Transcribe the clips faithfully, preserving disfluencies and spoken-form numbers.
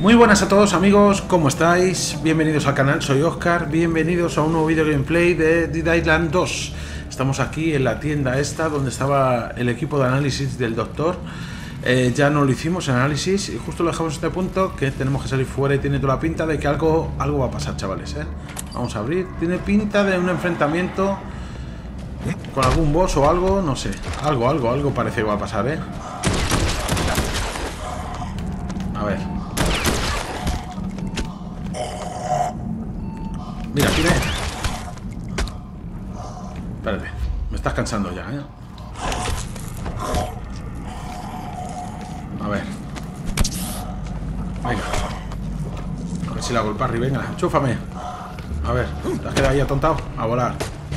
Muy buenas a todos amigos, ¿cómo estáis? Bienvenidos al canal, soy Oscar, bienvenidos a un nuevo video gameplay de Dead Island dos. Estamos aquí en la tienda esta donde estaba el equipo de análisis del doctor. eh, Ya no lo hicimos el análisis y justo lo dejamos en este punto, que tenemos que salir fuera y tiene toda la pinta de que algo, algo va a pasar, chavales, ¿eh? Vamos a abrir, tiene pinta de un enfrentamiento con algún boss o algo, no sé. Algo, algo, algo parece que va a pasar, ¿eh? A ver. Mira, tiene... Espérate, me estás cansando ya, ¿eh? A ver. Venga. A ver si la hago el parry, venga, enchúfame. A ver, ¿te has quedado ahí atontado? A volar.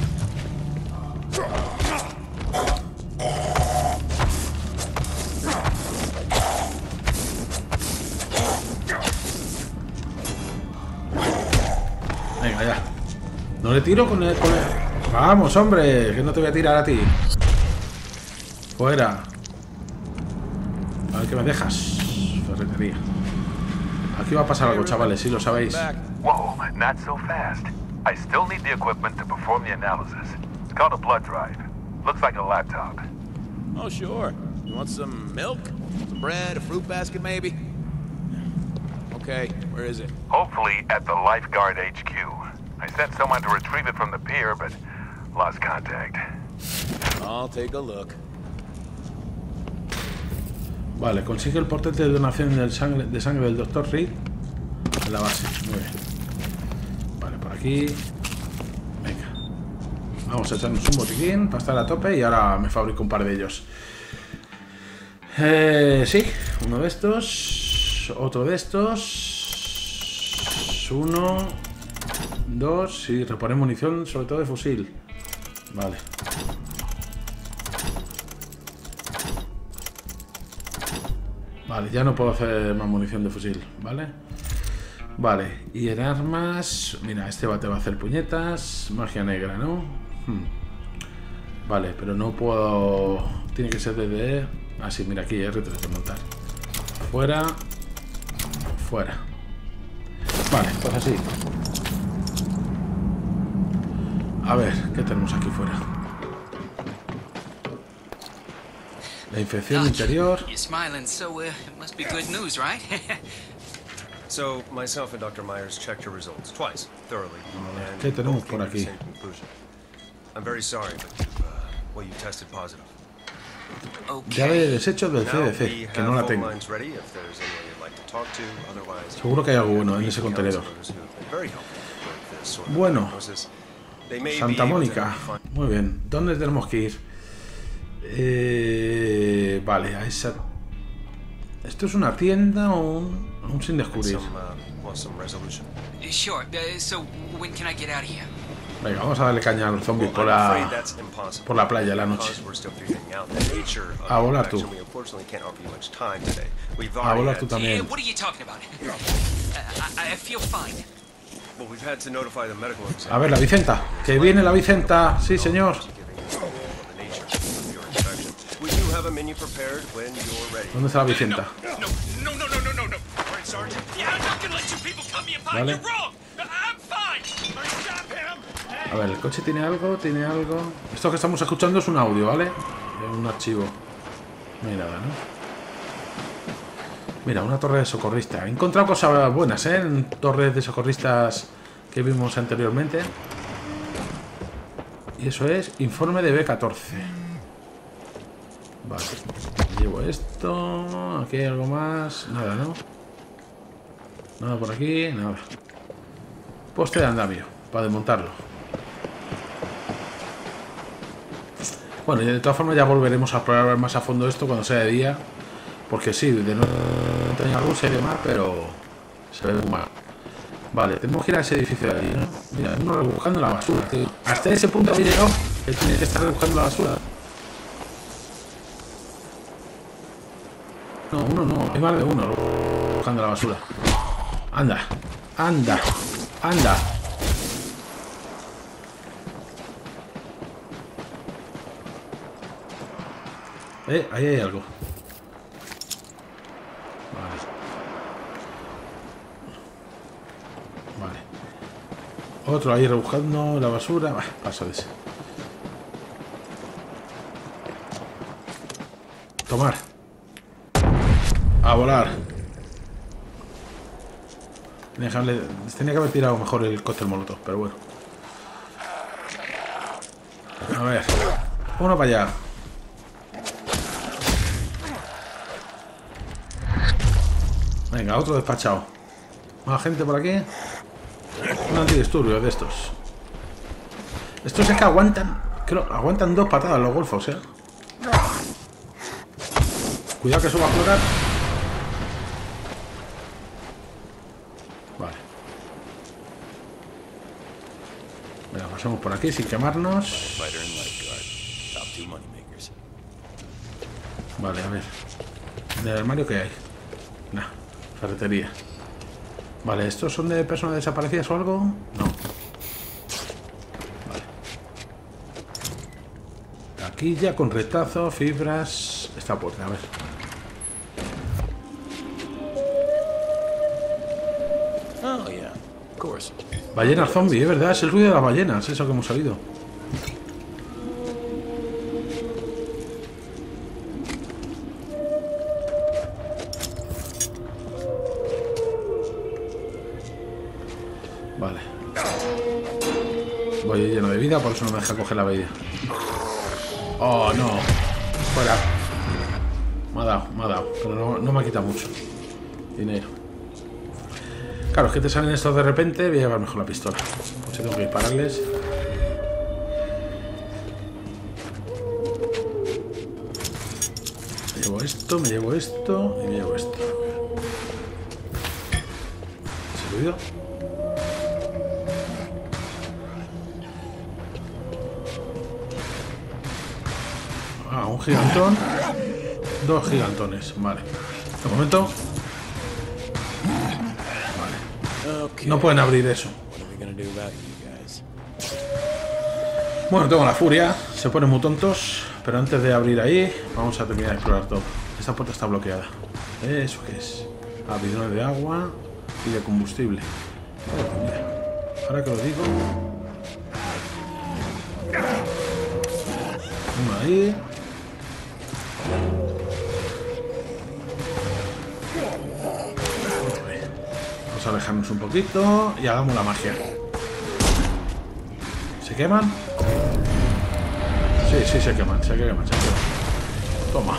Venga, ya. No le tiro con el, con el... Vamos, hombre, que no te voy a tirar a ti. Fuera. A ver qué me dejas. Ferretería. Aquí va a pasar algo, chavales, si lo sabéis. Whoa, not so fast. I still need the equipment to perform the analysis. It's called a blood drive. Looks like a laptop. Oh, sure. You want some milk? Some bread, a fruit basket, maybe? Okay, where is it? Hopefully at the Lifeguard H Q. I sent someone to retrieve it from the pier, but lost contact. I'll take a look. Vale, consigue el portete de donación del sangre, de sangre del doctor Reed en la base. Muy bien. Vale, por aquí. Venga. Vamos a echarnos un botiquín para estar a tope y ahora me fabrico un par de ellos. Eh, sí, uno de estos. Otro de estos. Uno. Dos. Y reponer munición, sobre todo de fusil. Vale. Vale, ya no puedo hacer más munición de fusil, ¿vale? Vale, y en armas... Mira, este bate va a hacer puñetas. Magia negra, ¿no? Hmm. Vale, pero no puedo... Tiene que ser de... Ah, sí, mira, aquí R tres de montar. Fuera. Fuera. Vale, pues así. A ver, ¿qué tenemos aquí fuera? La infección interior. You're smiling, so uh, it must be good news, right? So, myself and Doctor Myers checked your results twice, thoroughly, and ¿Qué tenemos both por came to the aquí? same conclusion. I'm very sorry, but you've, uh, well, you tested positive. Llave de Okay. desechos del C Now D we C, que no have la phone tengo. lines ready if there's anyone you'd like to talk to. Otherwise, Seguro que hay algo bueno en ese contenedor. counselors who've been very helpful with this sort of Bueno. diagnosis. They may be Santa able to Mónica. help you find- Muy bien. ¿Dónde tenemos que ir? Eh, vale, a esa... ¿Esto es una tienda o un, un sin and descubrir? some, uh, well, some resolution. Sure. Uh, so when can I get out of here? Venga, vamos a darle caña a los zombies por Well, I'm afraid la... that's impossible. por la playa la noche. Because we're still figuring out the nature of A volar the tú. infection, we unfortunately can't offer you much time today. We've A already volar had tú to- Uh, también. what are you talking about? Uh, I, I feel fine. Well, we've had to notify the medical A ver, la Vicenta. Que viene la Vicenta. Sí, señor. We do have a menu prepared when you're ready. ¿Dónde está la Vicenta? No, no, no, no, no, no, no. All right, Sergeant. Yeah, I'm not gonna let you people cut me apart. Vale. You're wrong. I'm fine. All right, stop him. A ver, el coche tiene algo, tiene algo... Esto que estamos escuchando es un audio, ¿vale? De un archivo. No hay nada, ¿no? Mira, una torre de socorrista. He encontrado cosas buenas, ¿eh? En torres de socorristas que vimos anteriormente. Y eso es informe de B catorce. Vale. Llevo esto. Aquí hay algo más. Nada, ¿no? Nada por aquí, nada. Poste de andamio, para desmontarlo. Bueno, y de todas formas ya volveremos a explorar más a fondo esto cuando sea de día. Porque sí, de no tenía algún serie más, pero se ve muy mal. Vale, tenemos que ir a ese edificio de allí, ¿no? Mira, uno rebuscando la basura, tío. Hasta ese punto había llegado que tiene que estar rebuscando la basura. No, uno no, hay más de uno rebuscando la basura. Anda, anda, anda. Eh, ahí hay algo. Vale. Otro ahí rebuscando la basura. Bah, paso de ese. Tomar. A volar. Dejarle, tenía que haber tirado mejor el cóctel molotov, pero bueno. A ver. Uno para allá. Venga, otro despachado. Más gente por aquí. Un antidisturbio de estos. Estos es que aguantan. Creo, aguantan dos patadas los golfos, eh. Cuidado que eso va a explotar. Vale. Venga, pasamos por aquí sin quemarnos. Vale, a ver. ¿En el armario qué hay? Nah, ferretería. Vale, ¿estos son de personas desaparecidas o algo? No. Vale. Taquilla con retazo, fibras. Esta puerta, a ver. Oh, yeah, of course. Ballenas zombie, es verdad, es el ruido de las ballenas, eso que hemos oído. Vale. Voy lleno de vida, por eso no me deja coger la bebida. Oh, no. Fuera. Me ha dado, me ha dado. Pero no, no me ha quitado mucho dinero. Claro, es que te salen estos de repente. Voy a llevar mejor la pistola. Pues tengo que dispararles. Me llevo esto, me llevo esto y me llevo esto. ¿Se ruido? Ah, un gigantón. Dos gigantones, vale. De momento. Vale. No pueden abrir eso. Bueno, tengo la furia. Se ponen muy tontos. Pero antes de abrir ahí, vamos a terminar de explorar todo. Esta puerta está bloqueada. ¿Eso qué es? Ah, bidones de agua y de combustible. Oh, mira. Ahora que lo digo. Uno ahí. Vamos a alejarnos un poquito y hagamos la magia. ¿Se queman? Sí, sí, se queman, se queman, se queman. Toma.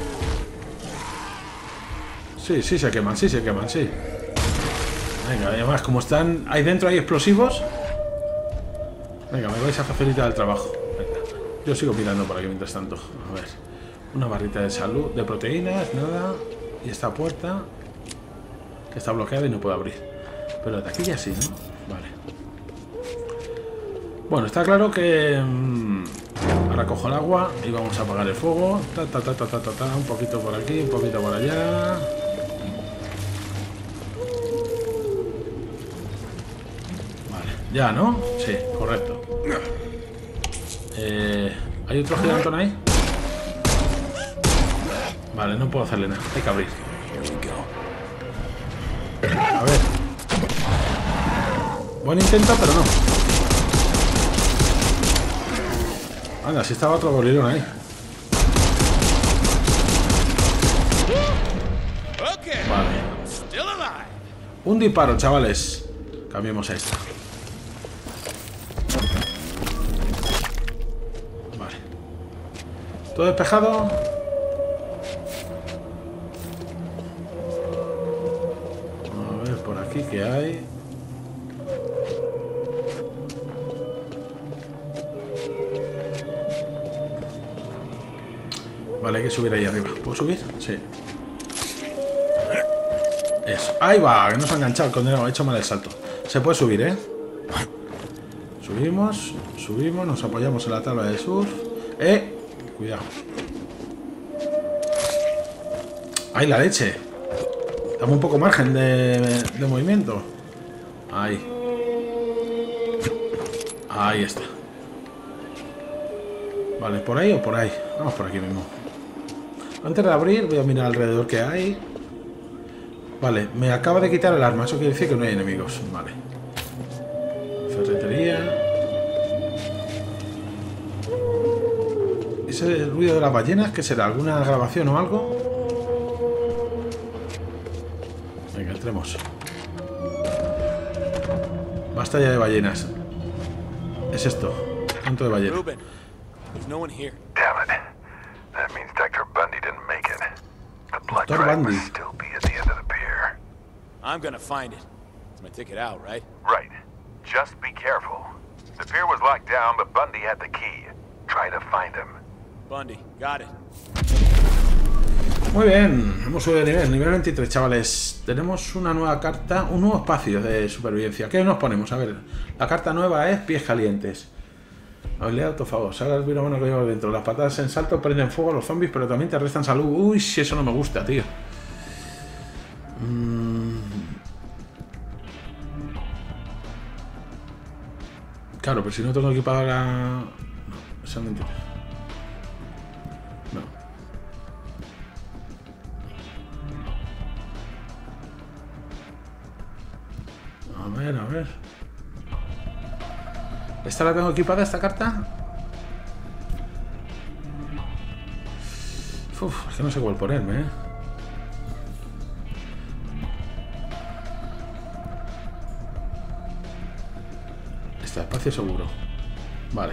Sí, sí se queman, sí se queman, sí. Venga, además, como están ahí dentro, hay explosivos. Venga, me vais a facilitar el trabajo. Venga. Yo sigo mirando por aquí mientras tanto. A ver. Una barrita de salud, de proteínas, nada. Y esta puerta que está bloqueada y no puedo abrir. Pero de aquí ya sí, ¿no? Vale. Bueno, está claro que... Mmm, ahora cojo el agua y vamos a apagar el fuego. Ta, ta, ta, ta, ta, ta, ta. Un poquito por aquí, un poquito por allá. Vale, ya, ¿no? Sí, correcto. Eh, ¿Hay otro gigantón ahí? Vale, no puedo hacerle nada. Hay que abrir. A ver. Buen intento, pero no. Anda, si estaba otro gorilón ahí. Vale. Un disparo, chavales. Cambiemos a esta. Vale. ¿Todo despejado? A ver, por aquí, ¿qué hay? Vale, hay que subir ahí arriba. ¿Puedo subir? Sí. Eso. Ahí va, que nos ha enganchado el condenado. Ha hecho mal el salto. Se puede subir, ¿eh? Subimos, subimos, nos apoyamos en la tabla de surf. ¡Eh! Cuidado. ¡Ay, la leche! Dame un poco margen de, de movimiento. Ahí. Ahí está. Vale, ¿por ahí o por ahí? Vamos por aquí mismo. Antes de abrir voy a mirar alrededor que hay. Vale, me acaba de quitar el arma. Eso quiere decir que no hay enemigos. Vale. Ese ruido de las ballenas, ¿qué será? ¿Alguna grabación o algo? Venga, entremos. Basta ya de ballenas. Es esto. Tanto de ballena. Ruben, there's no one here. Damn it. That means Doctor Bundy didn't make it. The blood Doctor drive Bundy. must still be at the end of the pier. I'm gonna find it. It's my ticket out, right? Right. Just be careful. The pier was locked down, but Bundy had the key. Try to find him. Bundy, got it. Muy bien, hemos subido de nivel, nivel veintitrés, chavales. Tenemos una nueva carta, un nuevo espacio de supervivencia. ¿Qué nos ponemos? A ver, la carta nueva es pies calientes. Habilidad autofagos. Saca el virus bueno que lleva dentro. Las patadas en salto prenden fuego a los zombies, pero también te restan salud. Uy, si eso no me gusta, tío. Mm. Claro, pero si no tengo equipado la... No, eso es mentira. No. A ver, a ver. ¿Esta la tengo equipada, esta carta? Uf, es que no sé cuál ponerme, ¿eh? Este espacio seguro. Vale.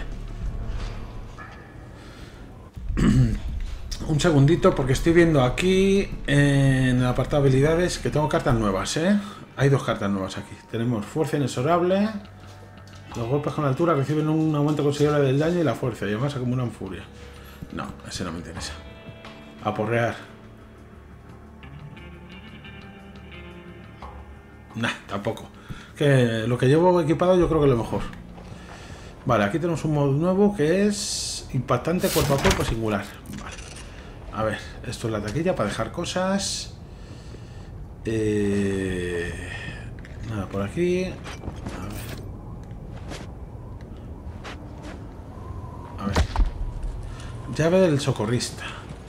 Un segundito, porque estoy viendo aquí en el apartado de habilidades que tengo cartas nuevas, ¿eh? Hay dos cartas nuevas aquí. Tenemos fuerza inexorable. Los golpes con altura reciben un aumento considerable del daño y la fuerza, y además acumulan furia. No, ese no me interesa. Aporrear. Nah, tampoco. Que lo que llevo equipado yo creo que es lo mejor. Vale, aquí tenemos un modo nuevo que es impactante cuerpo a cuerpo singular. Vale. A ver, esto es la taquilla para dejar cosas. Eh... Nada, por aquí. A ver. A ver. Llave del socorrista.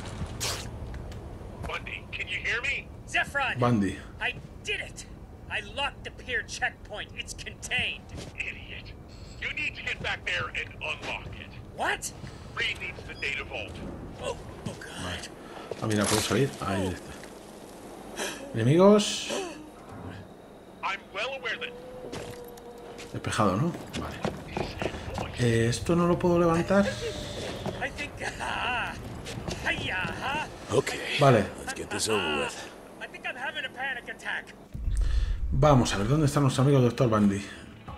Bundy, can you hear me? Zephron! Bundy. I did it! I locked the pier checkpoint. It's contained. Idiot. You need to get back there and unlock it. What? Reed needs the data vault. Oh, oh God. Ah, mira, puedo salir. Ahí está. Enemigos. I'm well aware that Despejado, ¿no? Vale. Eh, esto no lo puedo levantar. I think. Ah, hiya, huh? Okay. Vale. Let's get this over with. I think I'm having a panic attack. Vamos a ver dónde están nuestros amigos doctor Bundy.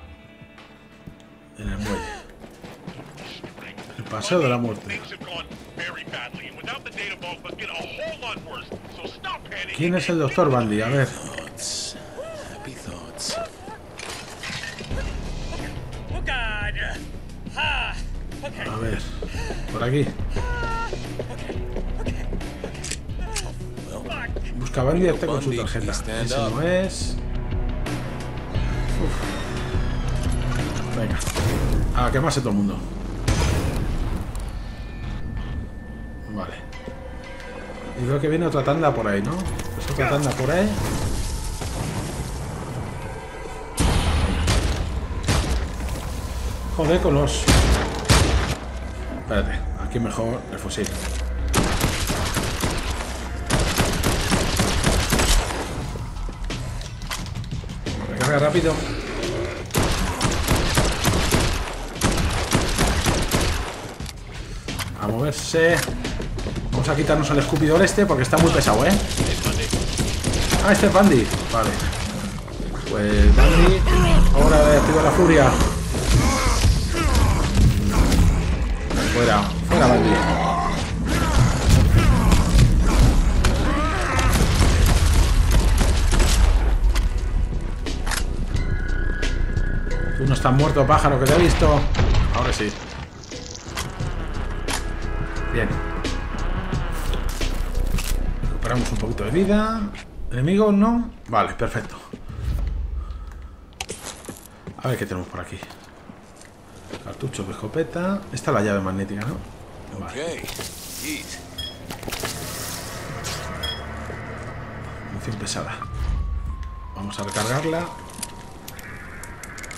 En el muelle. El paseo de la muerte. things have gone very badly, and without the data vault, they'll get a whole lot worse. So stop panicking. ¿Quién es el doctor Bundy? A ver. Thoughts. Happy thoughts. Oh God. Ah. Okay. A ver. Por aquí. Fuck. Busca Bundy este con su tarjeta. Ese no es. Uf. Venga. A quemarse todo el mundo. Vale. Y veo que viene otra tanda por ahí, ¿no? Pues otra tanda por ahí. Joder con los... Espérate, aquí mejor el fusil. Recarga rápido. A moverse. Vamos a quitarnos el escupidor este porque está muy pesado, ¿eh? Ah, este es Bundy. Vale. Pues Bundy, hora de activar la furia. Fuera, fuera Bundy. Tú no estás muerto, pájaro, que te he visto. Ahora sí. Bien. Recuperamos un poquito de vida. ¿Enemigos no? Vale, perfecto. A ver qué tenemos por aquí. Cartucho de escopeta. Esta es la llave magnética, ¿no? Vale. Okay. Jeez. Munición pesada. Vamos a recargarla.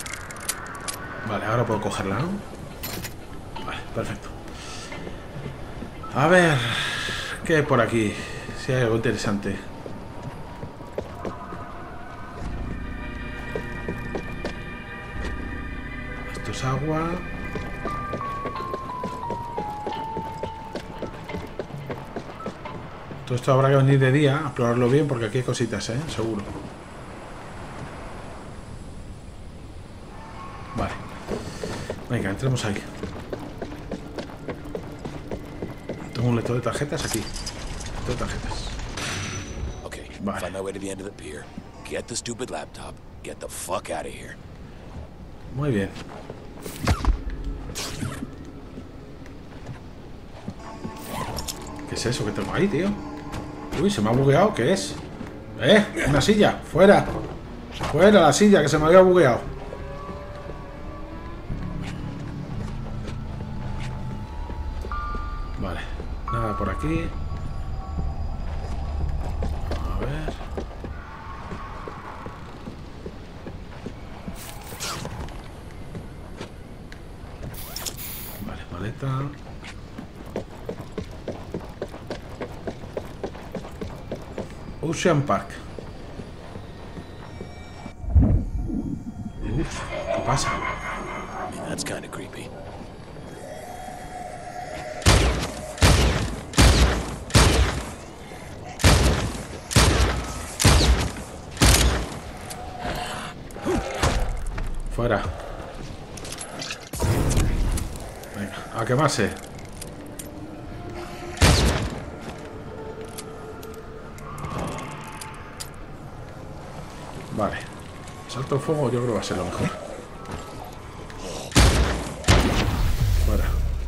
Vale, ahora puedo cogerla, ¿no? Vale, perfecto. A ver, ¿qué hay por aquí? Si hay algo interesante. Esto es agua. Todo esto habrá que venir de día a explorarlo bien porque aquí hay cositas, ¿eh? Seguro. Vale. Venga, entremos ahí. Tengo un lector de tarjetas aquí. Lector de tarjetas. Okay, Vale. find my way to the end of the pier. Get the stupid laptop. Get the fuck out of here. Muy bien. ¿Qué es eso que tengo ahí, tío? Uy, se me ha bugueado. ¿Qué es? ¡Eh! ¡Una silla! ¡Fuera! ¡Fuera la silla! Que se me había bugueado. Vale. Nada por aquí. A ver. Vale, maleta. Ocean Park. Uf, ¿qué pasa? That's kind of creepy. Fuera. Venga, a quemarse. Vale. Salto de fuego yo creo que va a ser lo mejor. Fuera.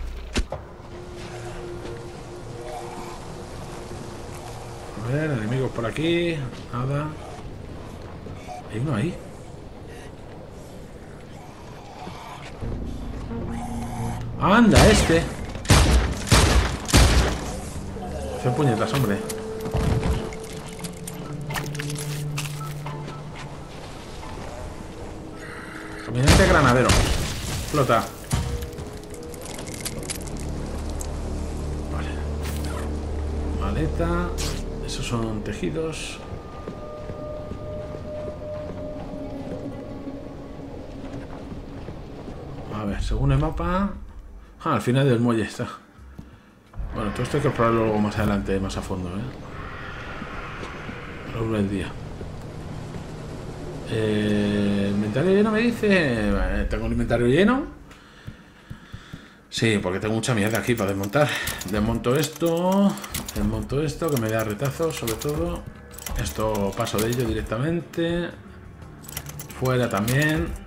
A ver, enemigos por aquí. Nada. Hay uno ahí. Anda, este. Hace puñetas, hombre. Caminante granadero. Flota. Vale. Maleta. Esos son tejidos. A ver, según el mapa. Ah, al final del muelle está. Bueno, todo esto hay que probarlo luego más adelante, más a fondo, ¿eh? A lo largo del día. Eh, ¿El inventario lleno me dice? Vale, ¿tengo el inventario lleno? Sí, porque tengo mucha mierda aquí para desmontar. Desmonto esto. Desmonto esto, que me da retazos, sobre todo. Esto paso de ello directamente. Fuera también.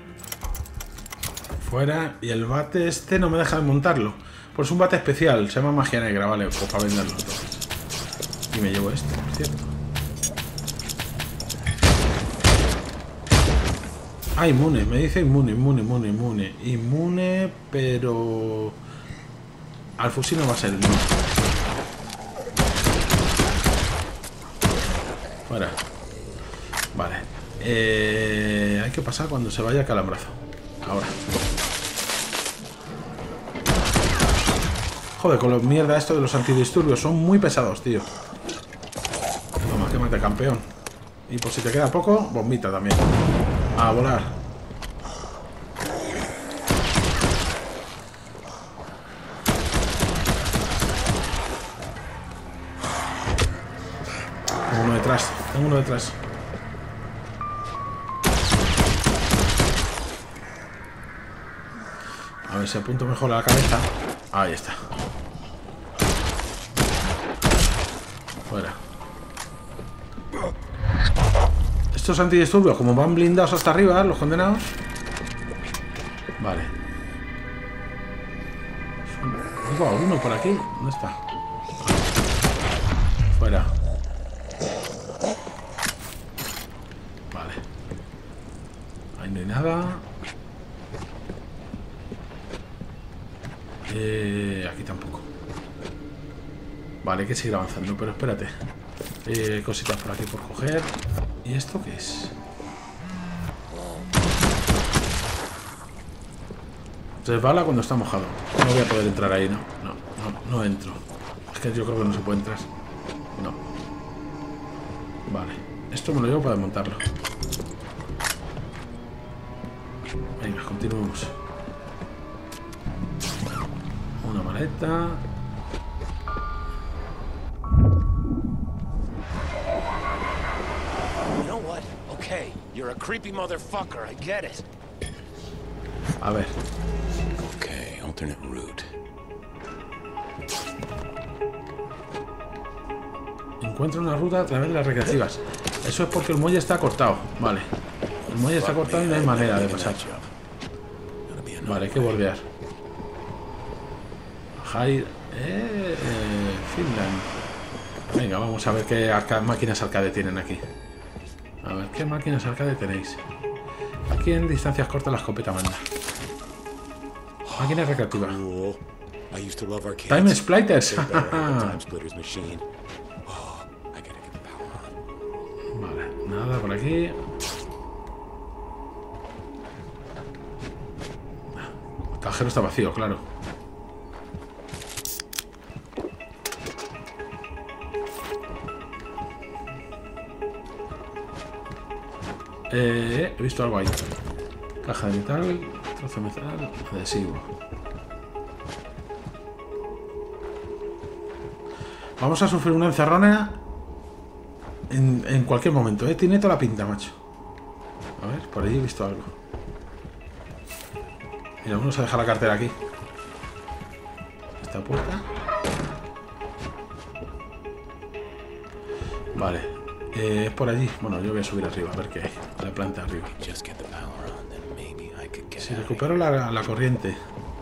Fuera. Y el bate este no me deja desmontarlo. Pues es un bate especial. Se llama magia negra, vale. Pues para venderlo todo. Y me llevo este, por cierto. Ah, inmune, me dice inmune, inmune, inmune, inmune. Inmune, pero... al fusil no va a ser inmune. Fuera. Vale. Eh, hay que pasar cuando se vaya calambrazo. Ahora. Joder, con los mierda esto de los antidisturbios. Son muy pesados, tío. Toma, quémate, campeón. Y por si te queda poco, bombita también. A volar. Tengo uno detrás. Tengo uno detrás. A ver si apunto mejor a la cabeza. Ahí está. Fuera. Estos antidisturbios, como van blindados hasta arriba, los condenados. Vale. Oigo, uno por aquí. ¿Dónde está? Fuera. Vale. Ahí no hay nada. Eh, aquí tampoco. Vale, hay que seguir avanzando, pero espérate. Eh, cositas por aquí por coger. ¿Y esto qué es? Resbala cuando está mojado. No voy a poder entrar ahí, ¿no? No, no, no entro. Es que yo creo que no se puede entrar. No. Vale. Esto me lo llevo para desmontarlo. Venga, continuemos. Una maleta. You know what? Okay, you're a creepy motherfucker. I get it. A ver. Okay, alternate route. Encuentra una ruta a través de las recreativas. Eso es porque el muelle está cortado. Vale. El muelle está cortado y no hay manera de pasar. Vale, hay que bordear. High... Eh, Finland. Venga, vamos a ver qué arca máquinas arcade tienen aquí. A ver, ¿qué máquinas arcade tenéis? Aquí en distancias cortas la escopeta manda. Máquinas recreativas. Time Splitters. Vale, nada por aquí. El cajero está vacío, claro. Eh, he visto algo ahí. Caja de metal, trozo de metal, adhesivo. Vamos a sufrir una encerrona en, en cualquier momento, ¿eh? Tiene toda la pinta, macho. A ver, por ahí he visto algo. Mira, vamos a dejar la cartera aquí. Esta puerta. Vale. Eh, es por allí. Bueno, yo voy a subir arriba a ver qué hay. A la planta arriba. Si recupero la, la corriente.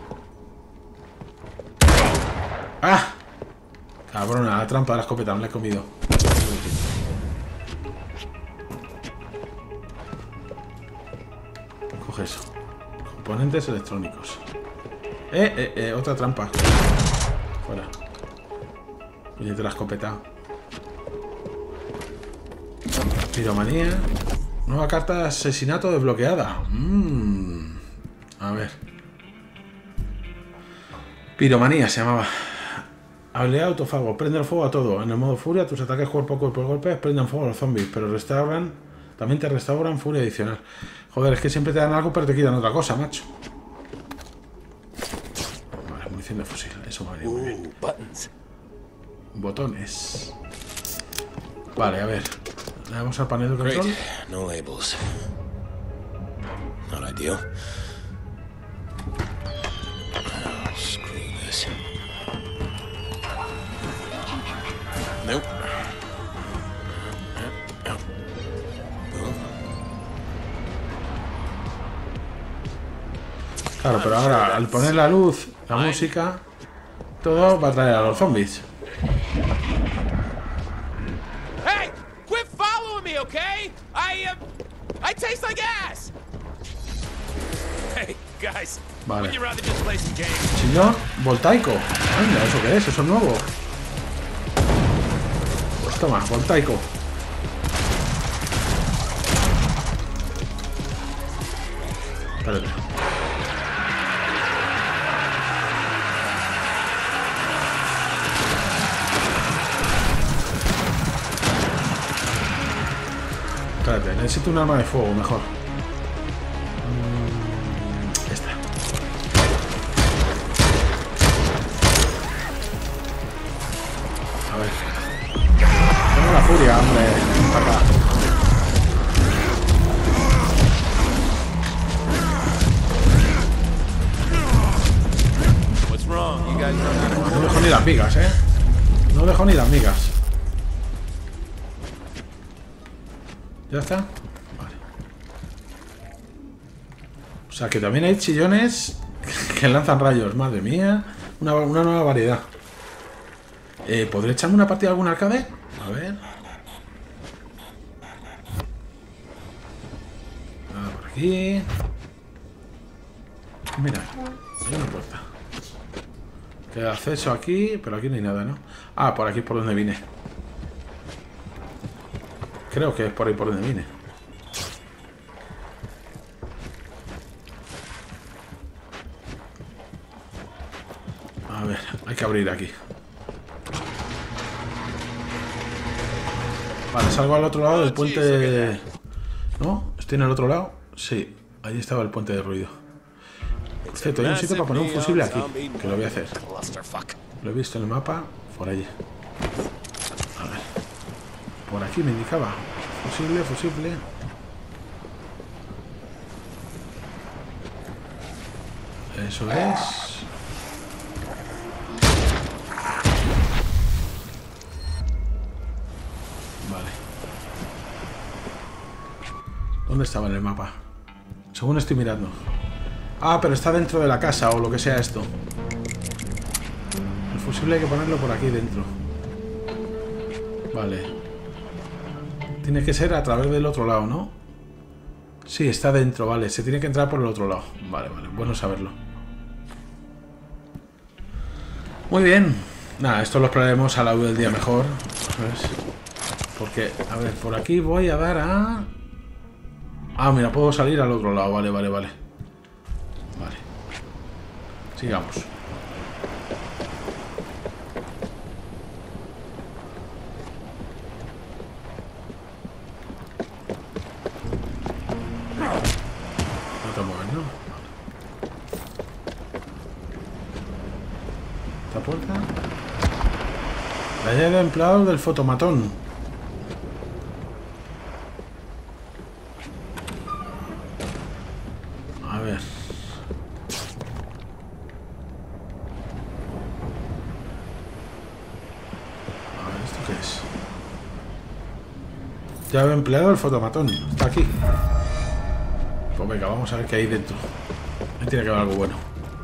¡Ah! Cabrona, la trampa de la escopeta, me la he comido. Coge eso. Componentes electrónicos. Eh, eh, eh, otra trampa. Fuera. Puñete la escopeta. Piromanía. Nueva carta de asesinato desbloqueada. Mm. A ver. Piromanía se llamaba. Habilidad autofago. Prende el fuego a todo. En el modo furia, tus ataques cuerpo a cuerpo golpes prenden fuego a los zombies, pero restauran. También te restauran furia adicional. Joder, es que siempre te dan algo, pero te quitan otra cosa, macho. Vale, munición de fusil. Eso me va a venir muy bien. Botones. Vale, a ver. Le damos al panel de control. Great. No labels. Not ideal. Oh, screw this. Nope. Claro, pero ahora al poner la luz, la música, todo va a traer a los zombies. Hey, quit following me, okay? I uh, I taste like ass. Hey, guys. Vale. Would you rather just play some games? Señor voltaico. Anda, ¿eso qué es? ¿Eso es nuevo? Pues toma, voltaico. Espérate. Espérate, necesito un arma de fuego, mejor. Mm, esta. A ver. Tengo la furia, hombre. Para acá. What's wrong? You guys know how to... No dejo ni las migas, eh. No dejo ni las migas. ¿Ya está? Vale. O sea que también hay chillones que lanzan rayos. Madre mía. Una, una nueva variedad. Eh, ¿Podré echarme una partida de algún arcade? A ver. Nada por aquí. Mira, hay una puerta. Queda acceso aquí, pero aquí no hay nada, ¿no? Ah, por aquí es por donde vine. Creo que es por ahí por donde vine. A ver, hay que abrir aquí. Vale, salgo al otro lado del puente de... ¿No? ¿Estoy en el otro lado? Sí, ahí estaba el puente de ruido. Por cierto, hay un sitio para poner un fusible aquí, que lo voy a hacer. Lo he visto en el mapa, por allí. A ver. Por aquí me indicaba. Fusible, fusible. Eso es. Vale. ¿Dónde estaba en el mapa? Según estoy mirando. Ah, pero está dentro de la casa o lo que sea esto. El fusible hay que ponerlo por aquí dentro. Vale. Tiene que ser a través del otro lado, ¿no? Sí, está dentro, vale. Se tiene que entrar por el otro lado. Vale, vale. Bueno saberlo. Muy bien. Nada, esto lo exploraremos a la luz del día mejor. ¿Sabes? Porque, a ver, por aquí voy a dar a... Ah, mira, puedo salir al otro lado. Vale, vale, vale. Vale. Sigamos. No te mueves, ¿no? ¿Esta puerta? La llave de empleado del fotomatón. A ver. ¿Esto qué es? Llave empleado del fotomatón. Está aquí. Pues venga, vamos a ver qué hay dentro. Ahí tiene que haber algo bueno.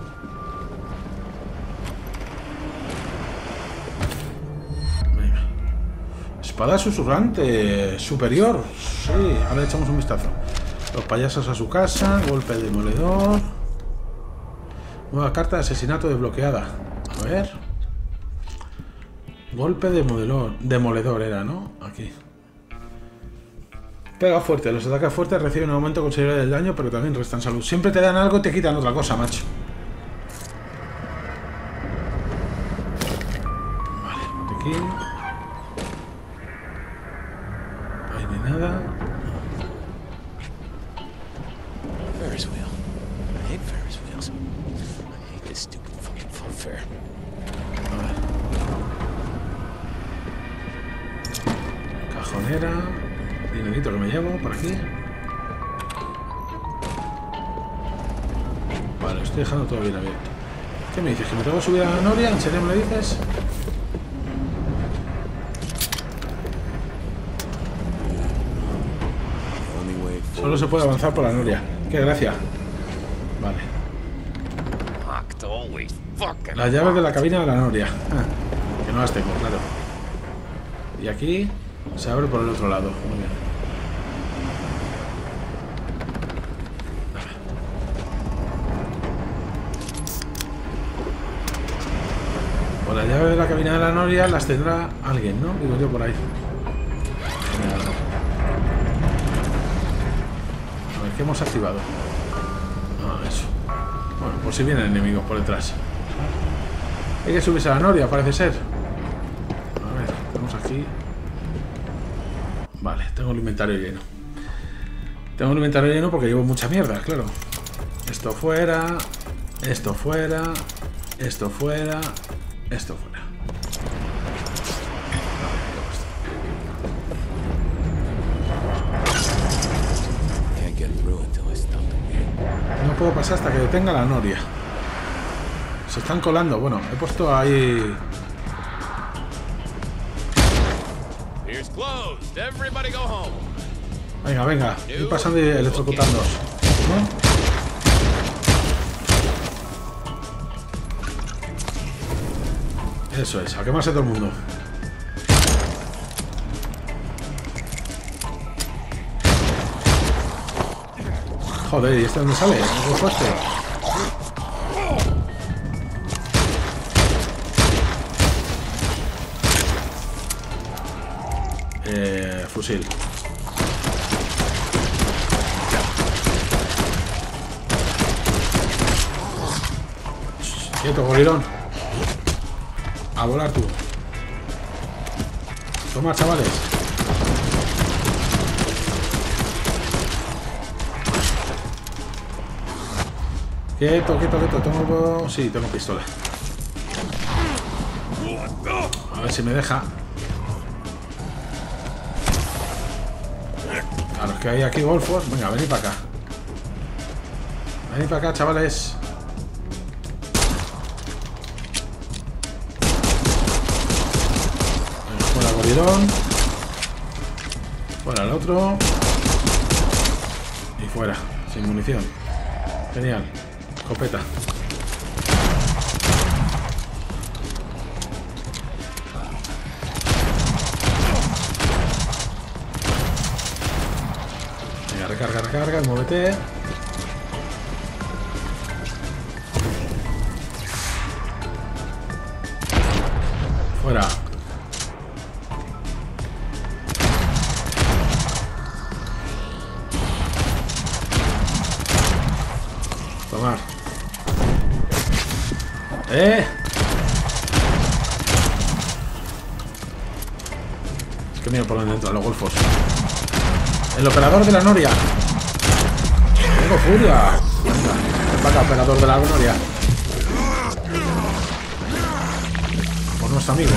Venga. Espada susurrante superior. Sí, ahora le echamos un vistazo. Los payasos a su casa. Golpe demoledor. Nueva carta de asesinato desbloqueada. A ver. Golpe demoledor. Demoledor era, ¿no? Aquí. Pega fuerte. Los ataques fuertes reciben un aumento considerable del daño, pero también restan salud. Siempre te dan algo y te quitan otra cosa, macho. Vale, aquí. Ahí no hay nada. Ferris wheel. I hate Ferris wheels. I hate this stupid fucking fun fair. A ver. Cajonera. Dinerito que me llevo por aquí. Vale, estoy dejando todo bien abierto. ¿Qué me dices? ¿Que me tengo que subir a la noria? ¿En serio me lo dices? Solo se puede avanzar por la noria. ¡Qué gracia! Vale. Las llaves de la cabina de la noria. Ah, que no las tengo, claro. Y aquí se abre por el otro lado. Muy bien. Pues las llaves de la cabina de la noria las tendrá alguien, ¿no? Digo yo por ahí. Genial. A ver, ¿qué hemos activado? Ah, eso. Bueno, por si vienen enemigos por detrás. Hay que subirse a la noria, parece ser. A ver, tenemos aquí. Vale, tengo el inventario lleno. Tengo el inventario lleno porque llevo mucha mierda, claro. Esto fuera. Esto fuera. Esto fuera. Esto fuera. No puedo pasar hasta que detenga la noria. Se están colando. Bueno, he puesto ahí... Venga, venga. Ir pasando y electrocutándoos. ¿No? Eso es, a quemarse todo el mundo. Joder, ¿y este dónde sale? ¿Algo fuerte? Eh, fusil. Quieto, gorilón. A volar tú. Toma, chavales. Quieto, quieto, quieto. Tengo... Sí, tengo pistola. A ver si me deja. A los que hay aquí golfos. Venga, venid para acá. Venid para acá, chavales. Venga, fuera el bolidón. Fuera el otro. Y fuera. Sin munición. Genial. Escopeta. Venga, recarga, recarga, muévete. Fuera. Tomar. ¡Eh! Es que mira por dónde entran los golfos. El operador de la noria. Tengo furia. Venga, ven para acá, operador de la noria. Por nuestro amigo.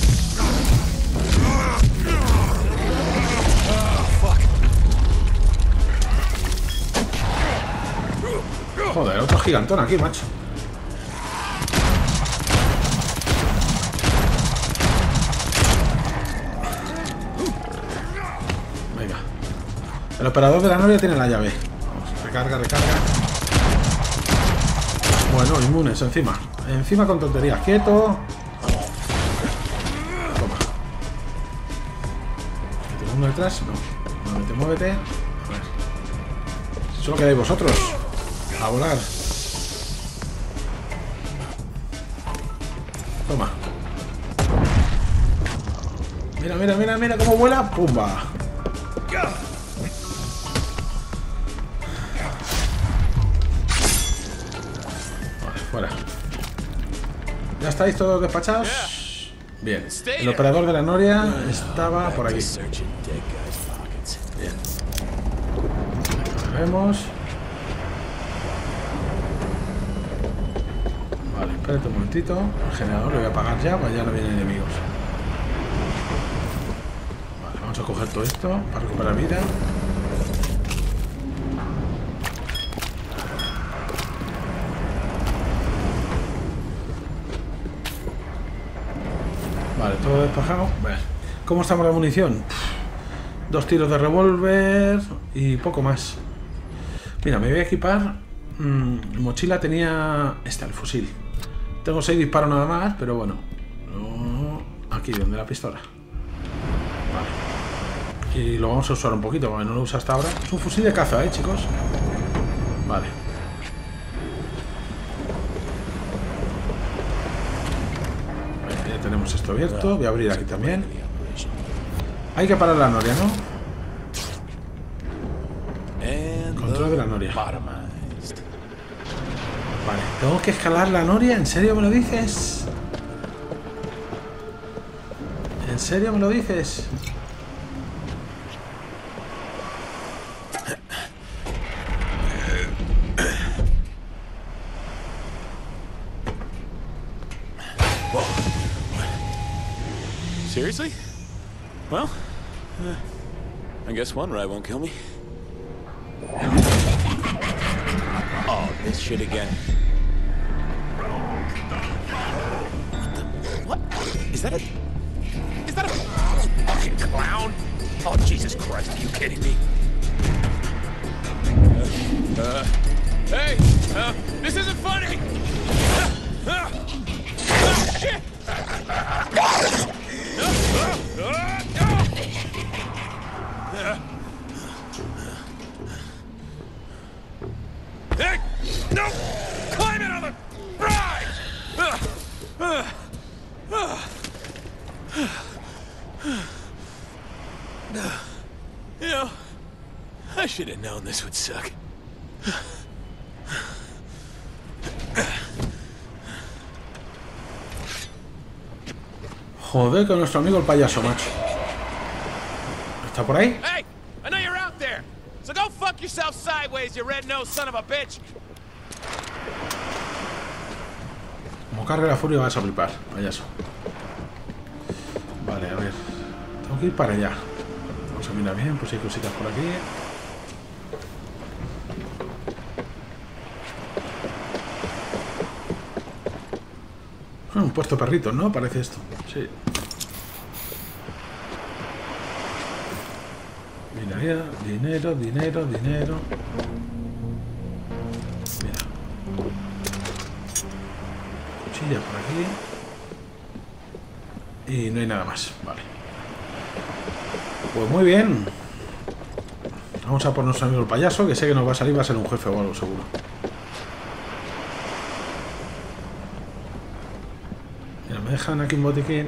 Joder, otro gigantón aquí, macho. Venga. El operador de la noria tiene la llave. Vamos, recarga, recarga. Bueno, inmunes encima. Encima con tonterías. Quieto. Toma. ¿Tengo uno detrás? No. Muévete, muévete. A ver. Solo quedáis vosotros. A volar. Toma. Mira, mira, mira, mira cómo vuela. Pumba. Vale, fuera. ¿Ya estáis todos despachados? Bien. El operador de la noria estaba por aquí. Bien. Vemos. Vale, espérate un momentito. El generador lo voy a apagar ya, pues ya no vienen enemigos. Vale, vamos a coger todo esto para recuperar vida. Vale, todo despejado. Vale. ¿Cómo estamos de munición? Dos tiros de revólver y poco más. Mira, me voy a equipar. Mm, mochila tenía... Está el fusil. Tengo seis disparos nada más, pero bueno. No, aquí, donde la pistola. Vale. Y lo vamos a usar un poquito, porque no lo uso hasta ahora. Es un fusil de caza, ¿eh, chicos? Vale. Vale, ya tenemos esto abierto. Voy a abrir aquí también. Hay que parar la noria, ¿no? Control de la noria. Vale, tengo que escalar la noria. ¿En serio me lo dices? ¿En serio me lo dices? Seriously? Well, uh, I guess one ride won't kill me. Oh, this shit again. What the... What? Is that a... Is that a fucking clown? Oh, Jesus Christ, are you kidding me? Uh, uh hey, uh, this isn't funny! Uh, uh, oh, shit! Hey! No! Climb it on the ride! You know, I should have known this would suck. Joder, con nuestro amigo el payaso, macho. ¿Está por ahí? Hey, I know you're out there. So go fuck yourself sideways, you red-nosed son of a bitch. Como cargue la furia vas a flipar, payaso. Vale, a ver. Tengo que ir para allá. Vamos a mirar bien, pues hay cositas por aquí. Un puesto perrito, ¿no? Parece esto. Sí. Mira, mira. Dinero, dinero, dinero. Mira. Cuchilla por aquí. Y no hay nada más. Vale. Pues muy bien. Vamos a por nuestro amigo el payaso, que sé que nos va a salir, va a ser un jefe o algo seguro. Mira, me dejan aquí un botiquín.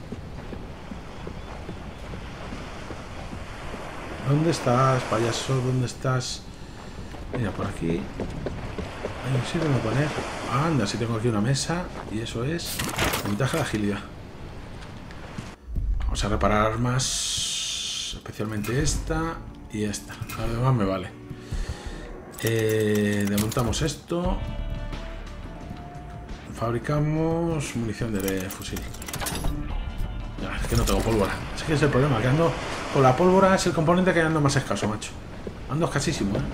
¿Dónde estás, payaso? ¿Dónde estás? Mira, por aquí. Hay un sitio donde poner. Anda, si tengo aquí una mesa. Y eso es ventaja de agilidad. Vamos a reparar armas. Especialmente esta y esta. Además me vale. Eh, desmontamos esto. Fabricamos munición de fusil. Ya, es que no tengo pólvora. Es que es el problema, que ando con la pólvora, es el componente que ando más escaso, macho. Ando escasísimo, ¿eh?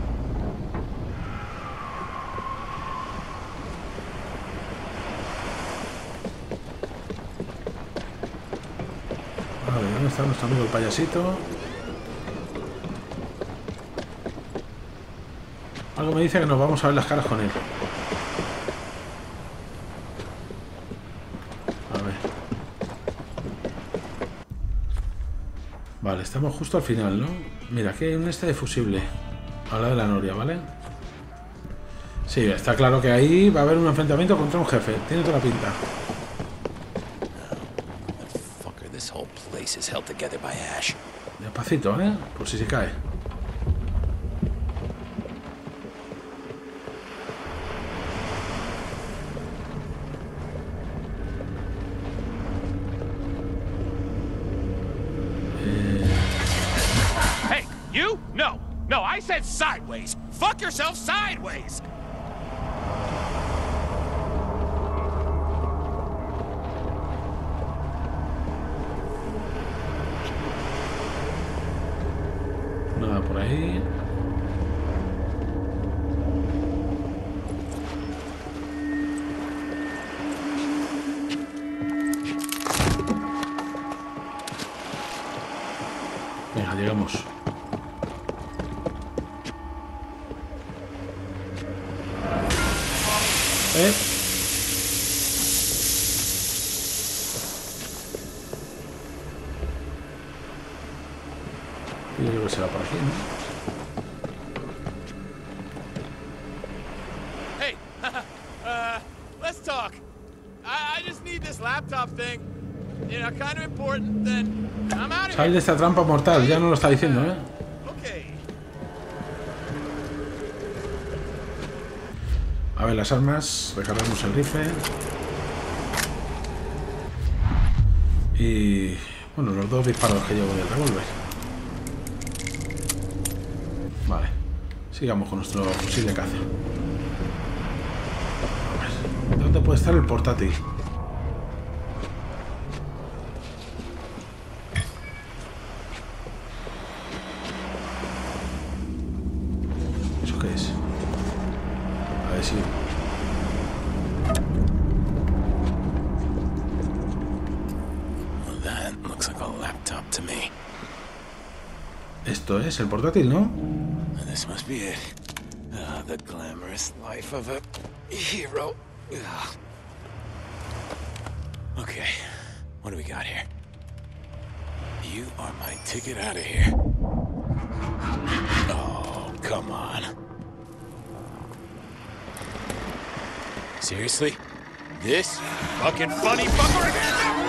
Vale, ¿dónde está nuestro amigo el payasito? Algo me dice que nos vamos a ver las caras con él. Vale, estamos justo al final, ¿no? Mira, aquí hay un este de fusible. Habla de la noria, ¿vale? Sí, está claro que ahí va a haber un enfrentamiento contra un jefe. Tiene toda la pinta. Despacito, ¿eh? Por si se cae. You? No. No, I said sideways. Fuck yourself sideways. Nada por ahí. Venga, llegamos. ¿Eh? Yo creo que será por aquí, ¿no? Hey, uh, let's talk. I, I just need this laptop thing. You know, kind of important. Then I'm out of Sal here. de esta trampa mortal, ya no lo está diciendo, ¿eh? Okay. A ver, las armas, recargamos el rifle. Y... bueno, los dos disparos que llevo del revólver. Vale. Sigamos con nuestro fusil de caza. A ver, ¿dónde puede estar el portátil? ¿Eso qué es? A ver si... Esto es el portátil, ¿no? This must be it. Uh, the glamorous life of a hero. Ugh. Okay, what do we got here? You are my ticket out of here. Oh, come on. Seriously? This? Fucking funny fucker again.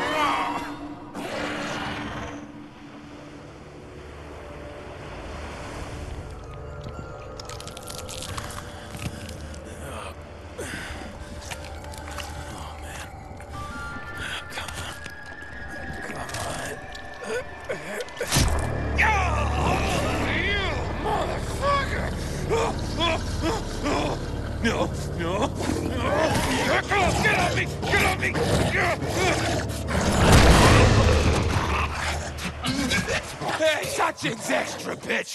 No, no, no. Get off, get off me! Get off me! Hey, touching's extra, bitch!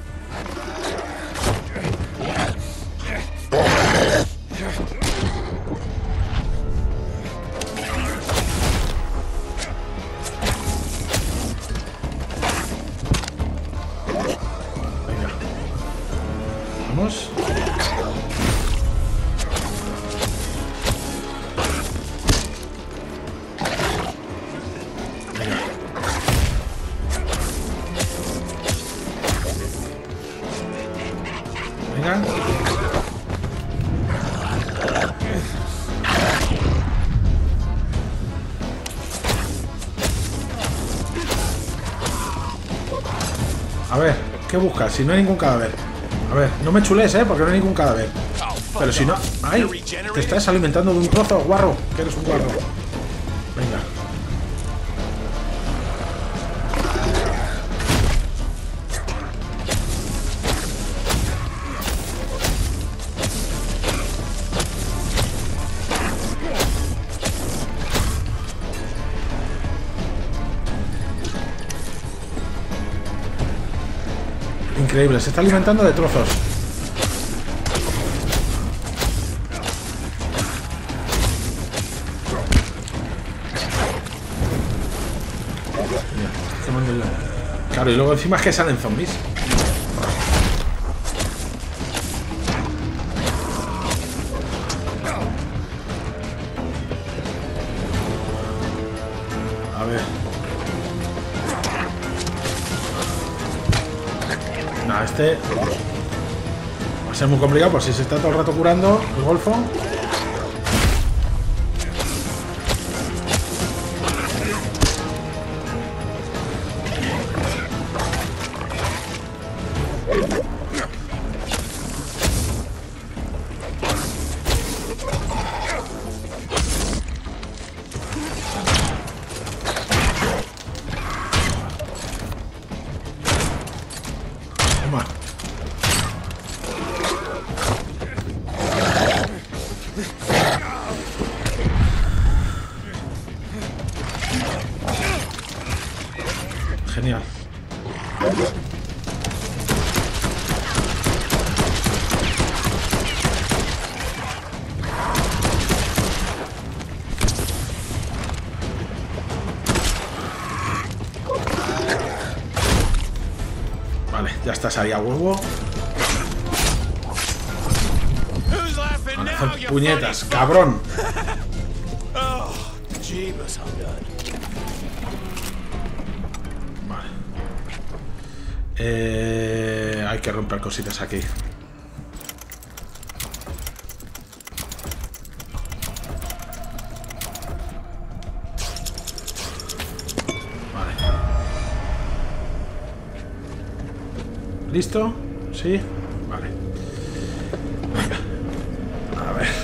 Venga. Vamos. Venga. A ver, ¿qué buscas? Si no hay ningún cadáver. A ver, no me chules, ¿eh? Porque no hay ningún cadáver. Pero si no... ¡Ay! Te estás alimentando de un trozo, guarro. Que eres un guarro. Venga. Increíble, se está alimentando de trozos. Claro, y luego encima es que salen zombies. A ver. Nah, este va a ser muy complicado, por si se está todo el rato curando el golfo. Toma. Genial. Vale, ya estás ahí a huevo. Who's laughing Vale, now, you puñetas, funny cabrón. Oh, jeebus, I'm done. Vale. Eh, hay que romper cositas aquí. Vale. ¿Listo? ¿Sí? Vale. Venga. A ver.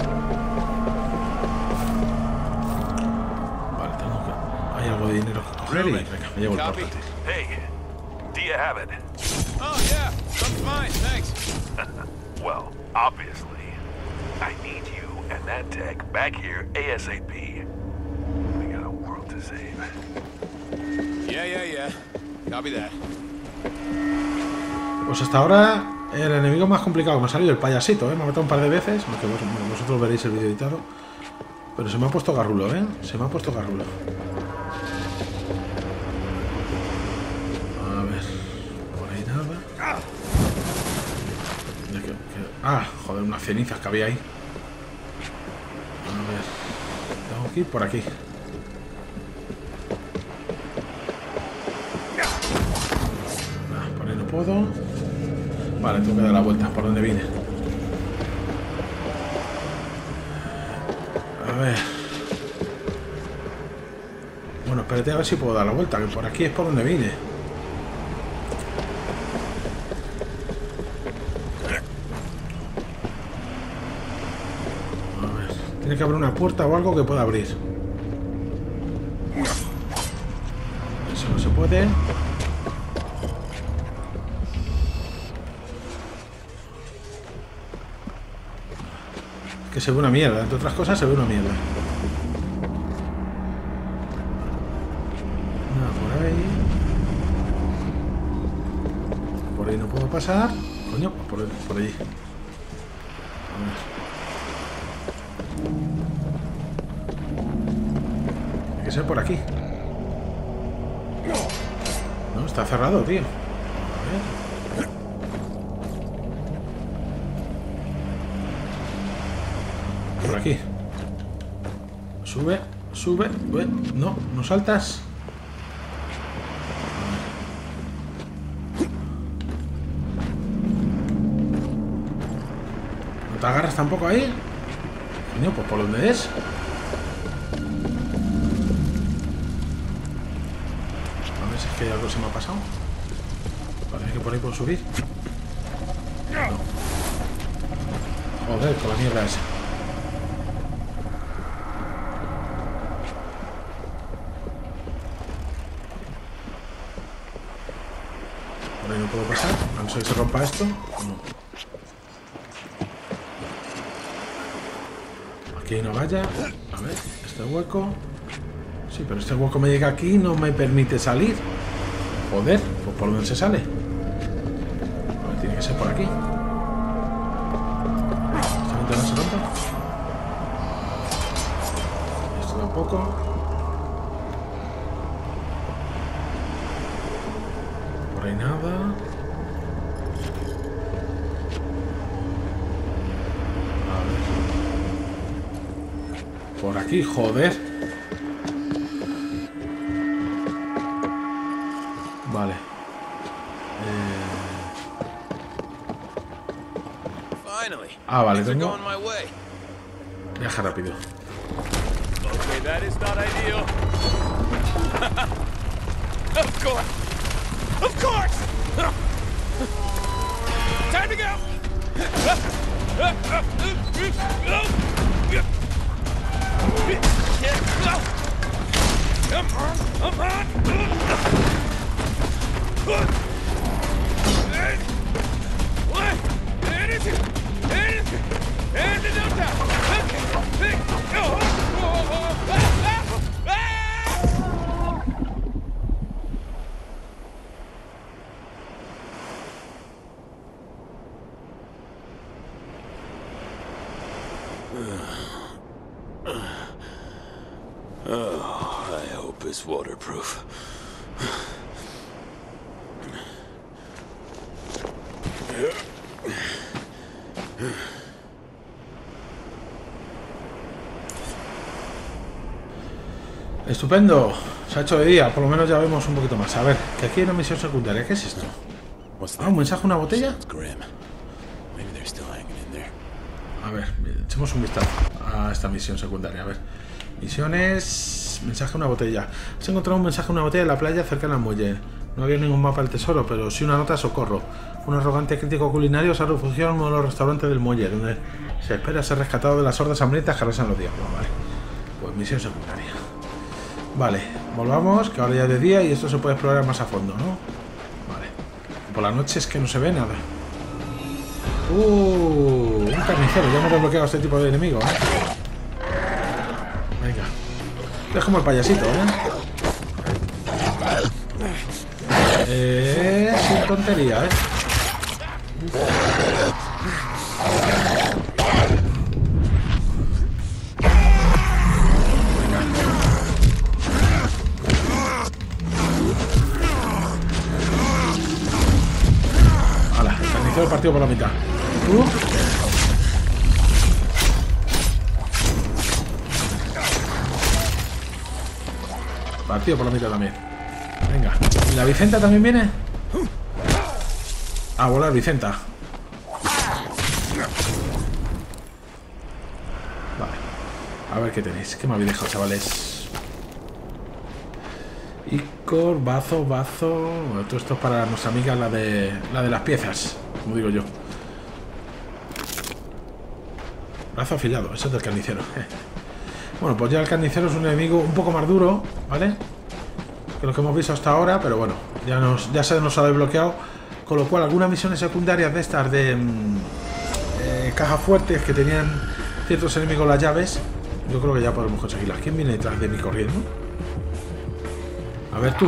Vale, tengo que... Hay algo de dinero que coger y... Venga, me llevo el Copy. portátil. Hey, do you have it? Oh, yeah, I'm fine, thanks. Well, obviously, I need you and that tech back here ASAP. We got a world to save. Yeah, yeah, yeah. Copy that. Pues hasta ahora el enemigo más complicado que me ha salido el payasito, ¿eh? Me ha matado un par de veces, aunque vos- bueno, vosotros veréis el vídeo editado. Pero se me ha puesto garrulo, ¿eh? Se me ha puesto garrulo. A ver, por ahí nada. Ya que- que- Ah, joder, unas cenizas que había ahí. A ver, tengo que ir por aquí. Ah, por ahí no puedo. Vale, tengo que dar la vuelta por donde vine. A ver. Bueno, espérate a ver si puedo dar la vuelta, que por aquí es por donde vine. A ver, tiene que haber una puerta o algo que pueda abrir. Eso no se puede. Que se ve una mierda, entre otras cosas se ve una mierda. Nada, por ahí. Por ahí no puedo pasar. Coño, por, por allí. A ver. Hay que ser por aquí. No, está cerrado, tío. A ver. Por aquí. Sube, sube. Ué, no, no saltas. ¿No te agarras tampoco ahí? Coño, pues por dónde es. A ver si es que algo se me ha pasado. Parece que por ahí puedo subir. No. Joder, con la mierda esa. Por ahí no puedo pasar. A no ser que se rompa esto. No. Aquí hay una valla. A ver, este hueco. Sí, pero este hueco me llega aquí y no me permite salir. Joder, pues por dónde se sale. A ver, tiene que ser por aquí. ¿Esta ventana se rompe? Esto tampoco. Por ahí nada. Por aquí, joder. Vale. Eh... Ah, vale, tengo... Viaja rápido. Okay, that is not ideal. Of course. Of course. Time to go. Come on, come on. One, and it's it, and it's it, and it's no time. Okay, hey, oh, oh, oh, ah, ah, Oh, I hope it's waterproof. Estupendo. Se ha hecho de día. Por lo menos ya vemos un poquito más. A ver, que aquí hay una misión secundaria. ¿Qué es esto? Ah, un mensaje, una botella. A ver, echemos un vistazo a esta misión secundaria. A ver. Misiones... Mensaje, una botella. Se ha encontrado un mensaje, una botella en la playa cercana al muelle. No había ningún mapa del tesoro, pero sí una nota de socorro. Un arrogante crítico culinario se ha refugiado en uno de los restaurantes del muelle, donde se espera ser rescatado de las hordas hambrientas que arrasan los diablos. Vale. Pues misión secundaria. Vale, volvamos, que ahora ya es de día y esto se puede explorar más a fondo, ¿no? Vale. Por la noche es que no se ve nada. Uh, un carnicero. Ya hemos desbloqueado este tipo de enemigos, ¿eh? Venga. Es como el payasito, ¿eh? Eh, sin tontería, ¿eh? Venga. Hala, el carnicero partido por la mitad. ¿Tú? Partido por la mitad también. Venga. ¿Y la Vicenta también viene? A volar, Vicenta. Vale. A ver qué tenéis. ¿Qué me habéis dejado, chavales? Icor, bazo, bazo. Bueno, todo esto es para nuestra amiga, la de la de las piezas, como digo yo. Brazo afilado, eso es del carnicero. Bueno, pues ya el carnicero es un enemigo un poco más duro, ¿vale? Que lo que hemos visto hasta ahora, pero bueno, ya, nos, ya se nos ha desbloqueado. Con lo cual, algunas misiones secundarias de estas de eh, cajas fuertes que tenían ciertos enemigos las llaves, yo creo que ya podemos conseguirlas. ¿Quién viene detrás de mí corriendo? A ver tú.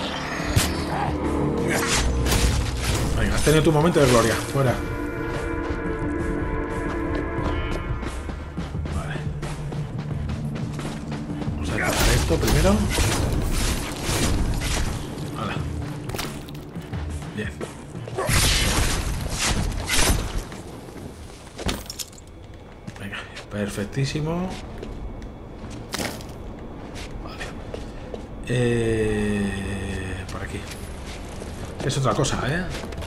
Venga, has tenido tu momento de gloria. Fuera. Vale. Vamos a quitar esto primero. Hala. Bien. Venga, perfectísimo. Vale. Eh, por aquí. Es otra cosa, ¿eh?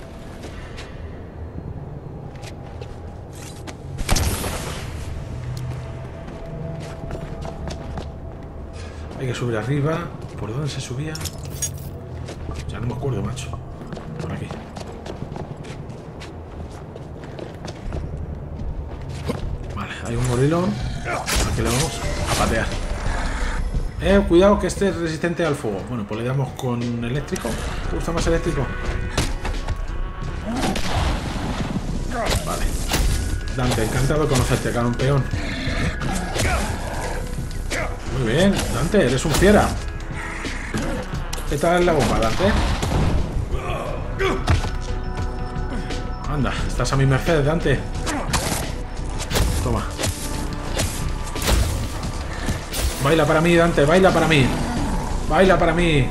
Hay que subir arriba. ¿Por dónde se subía? Ya no me acuerdo, macho. Por aquí. Vale, hay un gorilón. Aquí le vamos a patear. Eh, cuidado que este es resistente al fuego. Bueno, pues le damos con eléctrico. ¿Te gusta más eléctrico? Vale. Dante, encantado de conocerte, campeón. Muy bien, Dante, eres un fiera. ¿Qué tal la bomba, Dante? Anda, estás a mi merced, Dante. Toma. Baila para mí, Dante, baila para mí. Baila para mí.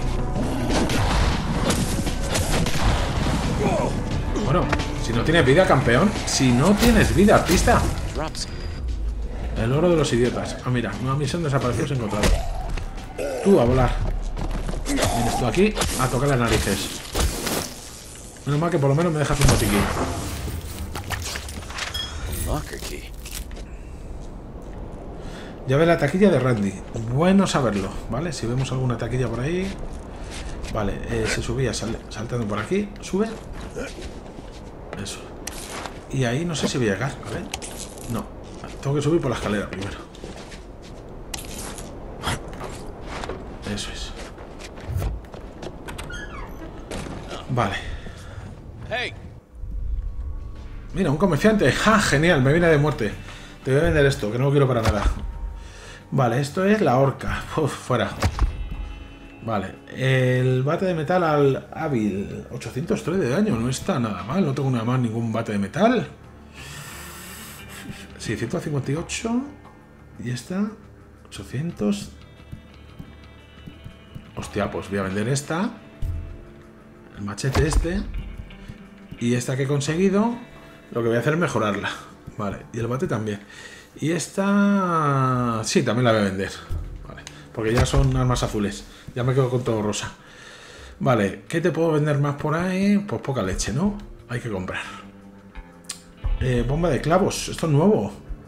Bueno, si no tienes vida, campeón. Si no tienes vida, artista. El oro de los idiotas. Ah, mira, nueva misión desaparecidos encontrado. Tú a volar. Vienes tú aquí a tocar las narices. Menos mal que por lo menos me dejas un botiquín. Ya ve la taquilla de Randy. Bueno saberlo, ¿vale? Si vemos alguna taquilla por ahí. Vale, eh, se subía sal saltando por aquí. Sube. Eso. Y ahí no sé si voy a llegar. A ver. No. Tengo que subir por la escalera primero. Eso es. Vale. Mira, un comerciante. ¡Ja! Genial, me viene de muerte. Te voy a vender esto, que no lo quiero para nada. Vale, esto es la horca. Uf, fuera. Vale, el bate de metal al hábil. ochocientos tres de daño, no está nada mal. No tengo nada más ningún bate de metal. seiscientos cincuenta y ocho. Y esta ochocientos. Hostia, pues voy a vender esta. El machete este. Y esta que he conseguido, lo que voy a hacer es mejorarla. Vale, y el bate también. Y esta... sí, también la voy a vender. Vale, porque ya son armas azules. Ya me quedo con todo rosa. Vale, ¿qué te puedo vender más por ahí? Pues poca leche, ¿no? Hay que comprar. Eh, bomba de clavos, esto es nuevo.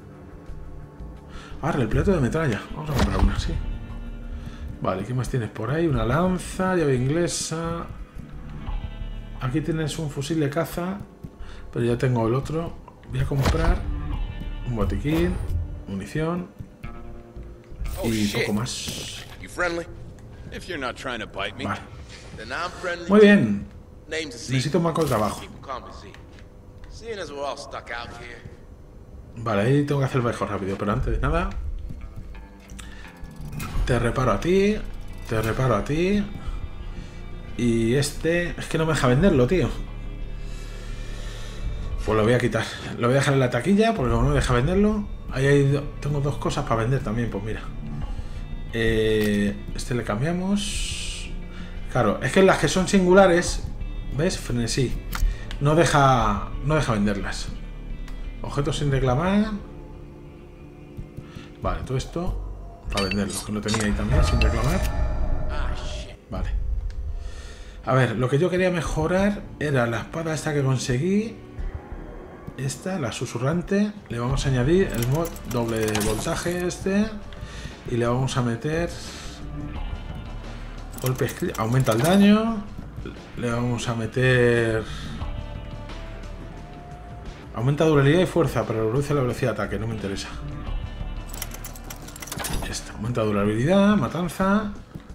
Ah, el plato de metralla. Vamos a comprar una, sí. Vale, ¿qué más tienes por ahí? Una lanza, llave inglesa. Aquí tienes un fusil de caza. Pero ya tengo el otro. Voy a comprar un botiquín, munición y poco más. Vale. Muy bien. Necesito un banco de trabajo. Vale, ahí tengo que hacer el mejor rápido, pero antes de nada te reparo a ti, te reparo a ti. Y este es que no me deja venderlo, tío. Pues lo voy a quitar. Lo voy a dejar en la taquilla porque no me deja venderlo. Ahí hay do tengo dos cosas para vender también, pues mira. Eh, este le cambiamos. Claro, es que las que son singulares, ¿ves? Frenesí. No deja, no deja venderlas. Objetos sin reclamar. Vale, todo esto para venderlo, que lo tenía ahí también sin reclamar. Vale. A ver, lo que yo quería mejorar era la espada esta que conseguí. Esta, la susurrante. Le vamos a añadir el mod doble voltaje este. Y le vamos a meter golpe, aumenta el daño. Le vamos a meter aumenta durabilidad y fuerza, pero reduce la velocidad de ataque, no me interesa. Esta, aumenta durabilidad, matanza.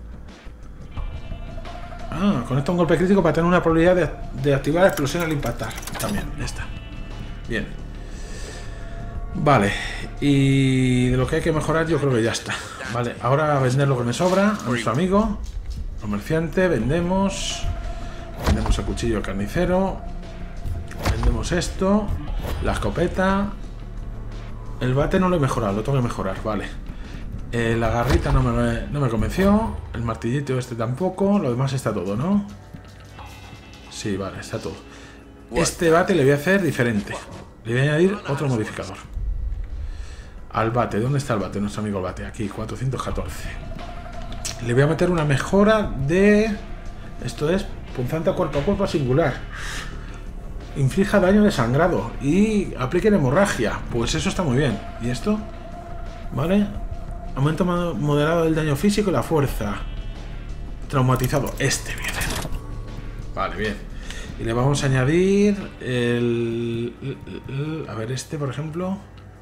Ah, conecta un golpe crítico para tener una probabilidad de, de activar la explosión al impactar. También, esta. Bien. Vale, y de lo que hay que mejorar yo creo que ya está. Vale, ahora a vender lo que me sobra a nuestro amigo comerciante. Vendemos vendemos el cuchillo del carnicero, vendemos esto, la escopeta, el bate no lo he mejorado, lo tengo que mejorar. Vale, eh, la garrita no me, no me convenció, el martillito este tampoco, lo demás está todo, ¿no? Sí, vale, está todo. Este bate le voy a hacer diferente, le voy a añadir otro modificador al bate. ¿Dónde está el bate? Nuestro amigo el bate, aquí, cuatrocientos catorce. Le voy a meter una mejora de... Esto es punzante cuerpo a cuerpo singular. Inflija daño de sangrado y aplique en hemorragia. Pues eso está muy bien. ¿Y esto? Vale. Aumento moderado del daño físico y la fuerza. Traumatizado. Este viene. Vale, bien. Y le vamos a añadir el... el, el a ver, este por ejemplo.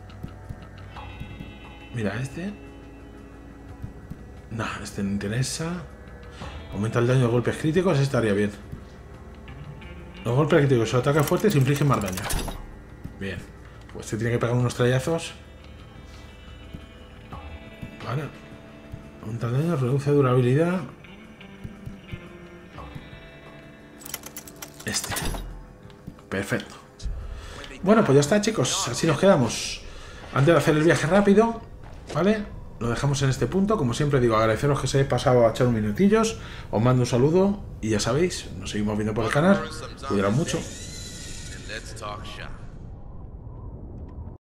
Mira, este. No, este no interesa. Aumenta el daño de golpes críticos, este estaría bien. Los golpes críticos o ataques fuertes infligen más daño. Bien. Pues este tiene que pegar unos trayazos. Vale. Aumenta el daño, reduce durabilidad. Este. Perfecto. Bueno, pues ya está, chicos. Así nos quedamos. Antes de hacer el viaje rápido, ¿vale? Lo dejamos en este punto. Como siempre digo, agradeceros que se haya pasado a echar un minutillos. Os mando un saludo y ya sabéis, nos seguimos viendo por el canal. Cuidaros mucho. Let's talk shop.